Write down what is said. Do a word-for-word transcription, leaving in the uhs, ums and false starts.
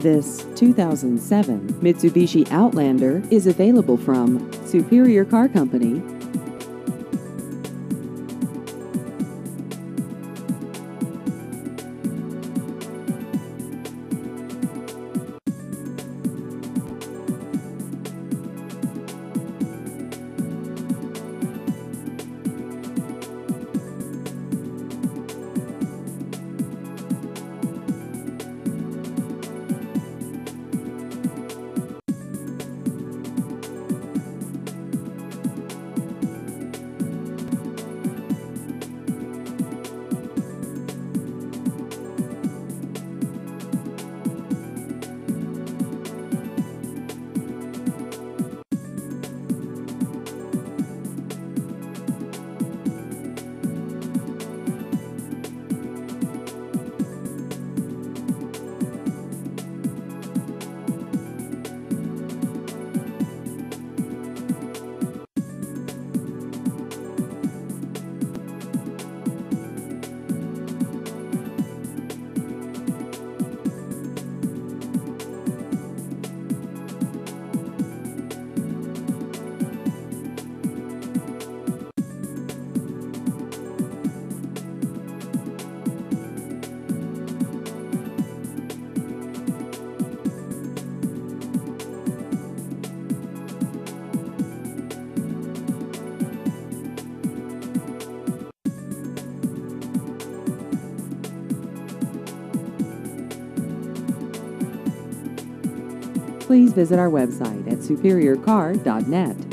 This two thousand seven Mitsubishi Outlander is available from Superior Car Company. Please visit our website at superior car dot net.